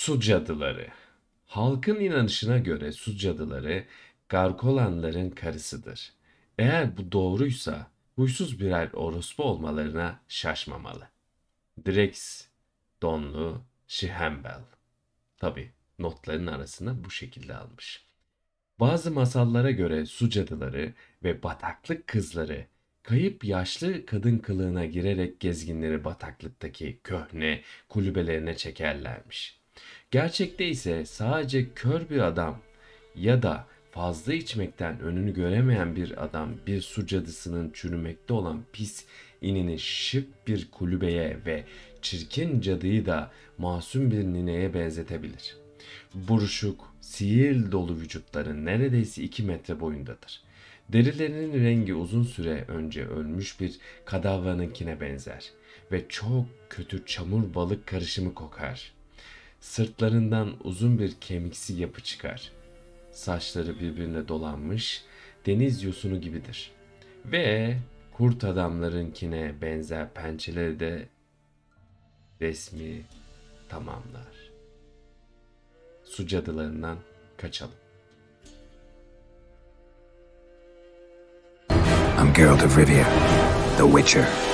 Su cadıları. Halkın inanışına göre su cadıları Gargolanların karısıdır. Eğer bu doğruysa huysuz birer orospu olmalarına şaşmamalı. Drex, Donlu, Şihembel. Tabi notların arasına bu şekilde almış. Bazı masallara göre su cadıları ve bataklık kızları kayıp yaşlı kadın kılığına girerek gezginleri bataklıktaki köhne kulübelerine çekerlermiş. Gerçekte ise sadece kör bir adam ya da fazla içmekten önünü göremeyen bir adam bir su cadısının çürümekte olan pis inini şık bir kulübeye ve çirkin cadıyı da masum bir nineye benzetebilir. Buruşuk, sihir dolu vücutları neredeyse 2 metre boyundadır. Derilerinin rengi uzun süre önce ölmüş bir kadavranınkine benzer ve çok kötü çamur balık karışımı kokar. Sırtlarından uzun bir kemiksi yapı çıkar. Saçları birbirine dolanmış deniz yosunu gibidir. Ve kurt adamlarınkine benzer pençeleri de resmi tamamlar. Su cadılarından kaçalım. I'm Geralt of Rivia, the Witcher.